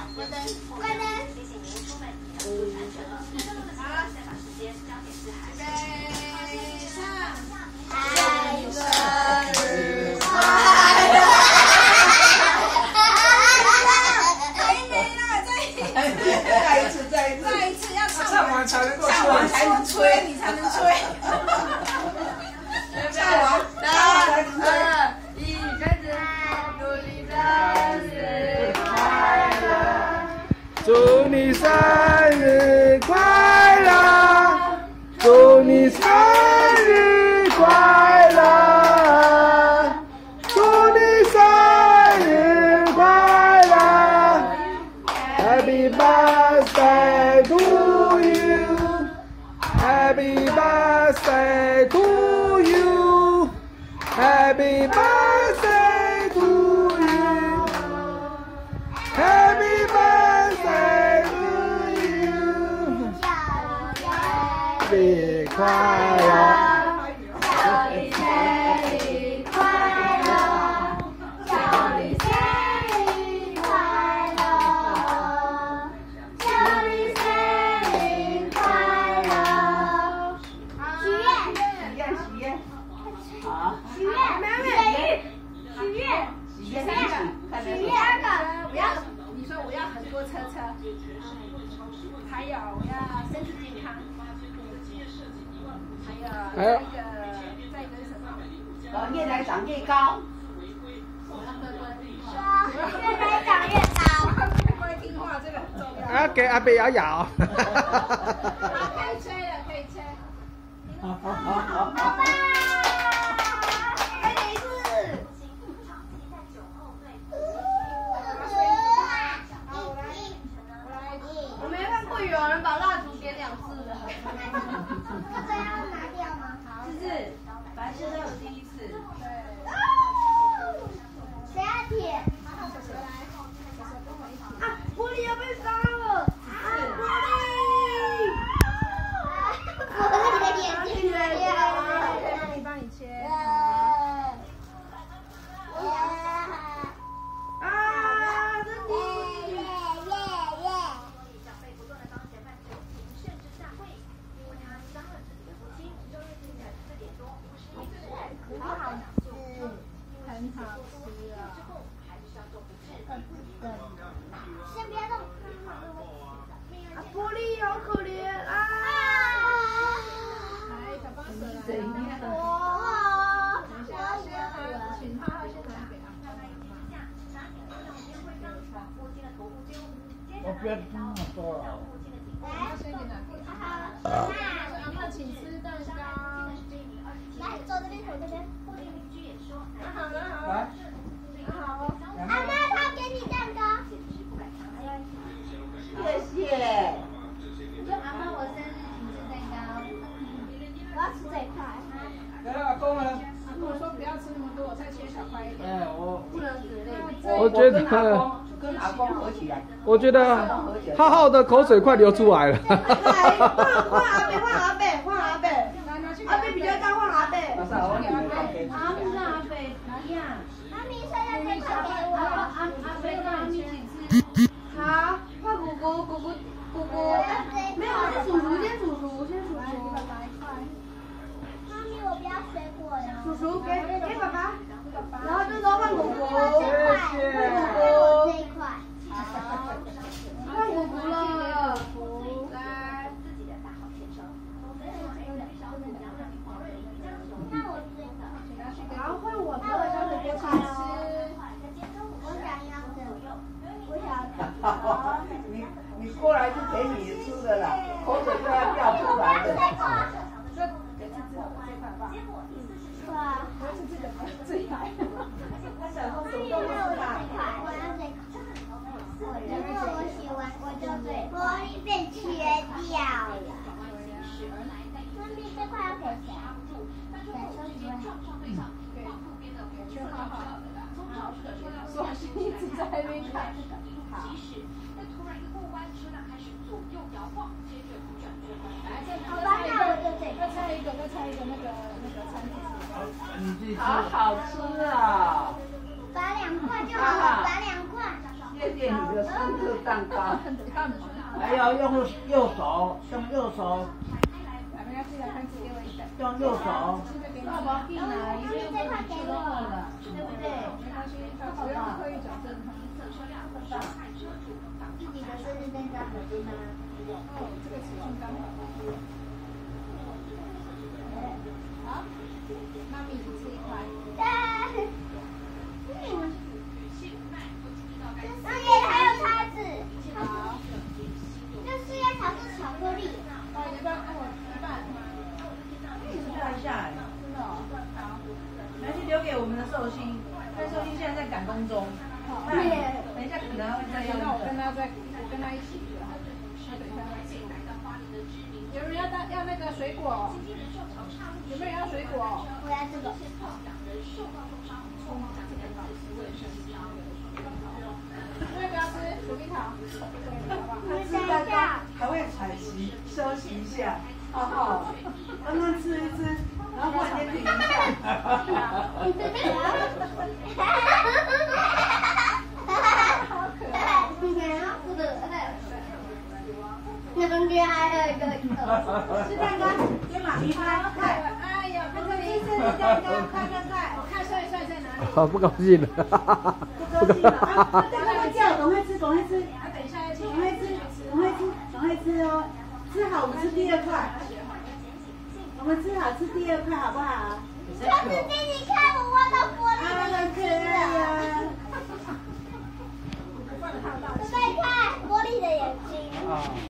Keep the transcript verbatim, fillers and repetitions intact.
关灯，关灯。好，再把时间交给志涵。备，上。爱生日快乐！还没啦，再再一次，再一次， 再一次要唱唱完才能够唱完才能吹， 你才能吹。 唱完， 三二一，开始！祝你生日快乐！ 祝你生日快乐！祝你生日快乐！祝你生日快乐 ！Happy birthday to you! Happy birthday to you! Happy birthday to you! Happy birthday to you! 生日快乐！ 祝你生日快乐！祝你生日快乐！祝你生日快乐！许愿， 许愿，许愿，好， 许愿，没有许愿，许愿， 许愿，看许得愿个，我要，你说我要很多车车，还有我要身体健康，还有再一个再一个是什么？ 然后越来长越高。 说越来长越高，乖听话，这个很重要。 啊，给阿伯摇摇。 好，可以吹了，可以吹。 好好好好好。 再来一次。我没看过有人把蜡烛点两次的。这个要拿掉吗？好，是是，白色都有第一次。对。谁要舔？啊，玻璃要被烧了！啊，玻璃！玻璃的眼睛没有。那你帮你切。啊，真的！好好吃，很好吃啊！先别动。啊，玻璃好可怜啊！来，小帮手来。哇！等一下，先拿，请他先拿给阿妈。 我不要这么多了。 来，先给拿给他。阿妈，请吃蛋糕。来，走这边，走这边。拿好，拿好。 来， 拿好哦。阿妈，他给你蛋糕。 谢谢。 你说阿妈，我生日请吃蛋糕。我要吃这一块。 来，阿公呢？ 阿公说不要吃那么多，我再切小块一点。 哎，我不能只累。 我觉得跟阿公合起来。 我觉得浩浩的口水快流出来了。 来，换换阿贝，换阿贝，换阿贝。 拿拿去。 阿贝比较高，换阿贝。 马上我给你放给你。 阿米是阿贝，哪样？阿米生日这块给我。阿阿阿贝跟阿米请吃。 好，换姑姑，姑姑，姑姑。没有，是叔叔，先叔叔，先叔叔。 妈咪，我不要水果哟。 叔叔给给爸爸，然后这时候换姑姑。 谢谢。 这一块。 换姑姑了。 来。那我这个。 然后换我的， 那我让这个姑姑吃。 我想要的。我想要。你你过来是给你吃的啦，口水都要掉出来的。 这给他吃好这块吧。哇，我要吃这个，最好。 他想说手动不是吧？ 我要这个。因为我喜欢，我就对玻璃被切掉了。妈咪，这块要给谁？给收几位？给给就好好的啦。索性一直在那边看。好。好吧，那我就这个。再拆一个，再拆一个那个那个餐具。 好好吃啊！ 拔两块就好了，拔两块。 夜店里的生日蛋糕。 干嘛？ 还要用右手，用右手， 来，没关系，来看纸给我一袋。 用右手。 爸爸进来，一定这块给我， 对不对？没关系，不要刻意矫正它。 自己的生日蛋糕合金吗？ 哦，这个尺寸刚好。好，妈咪只吃一块。 上面还有叉子， 好。 就是要调制巧克力。 哦，一半，哦，一半。 吃太下来。 真的哦。好。 没关系，留给我们的寿星，因为寿星现在在赶工中。 好。 等一下可能会再要。 那我跟他再，我跟他一起就好。那等一下再吃。有人要带要那个水果？有没有人要水果？ 我要这个。 要不要吃薯蜜桃？ 吃蛋糕还会喘息，休息一下。哦哦，刚刚吃一吃，然后忽然间停一下。 好可爱，那中间还有一个吃蛋糕，给妈咪拍，看， 哎呀， 看这里，这里蛋糕，看看看， 看帅帅在哪里？ 好不高兴了。 不高兴了啊！赶快叫，赶快吃，赶快吃， 啊，等一下要请赶快吃，赶快吃，赶快吃哦！吃好，我们吃第二块。我们吃好吃第二块好不好？ 小姐姐，你看我挖到玻璃的眼睛了。再看玻璃的眼睛。